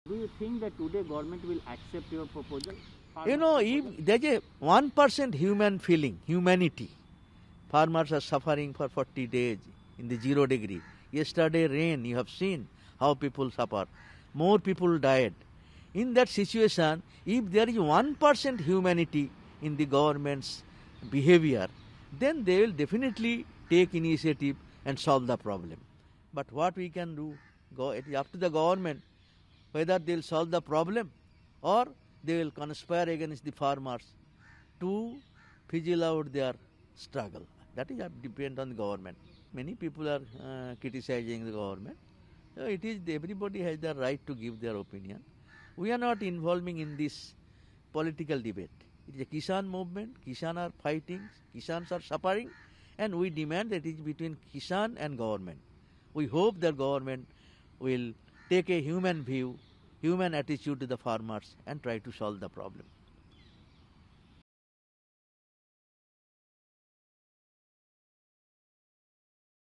Do you think that today government will accept your proposal? If there's a 1% human feeling, humanity, farmers are suffering for 40 days in the 0 degree. Yesterday rain, you have seen how people suffer. More people died. In that situation, if there is 1% humanity in the government's behavior, then they will definitely take initiative and solve the problem. But what we can do, it is up to the government whether they will solve the problem or they will conspire against the farmers to fizzle out their struggle. That is depend on the government. Many people are criticizing the government. So everybody has the right to give their opinion. We are not involving in this political debate. It is a Kisan movement. Kisan are fighting. Kisans are suffering, and we demand that it is between Kisan and government. We hope the government will take a human view, human attitude to the farmers and try to solve the problem.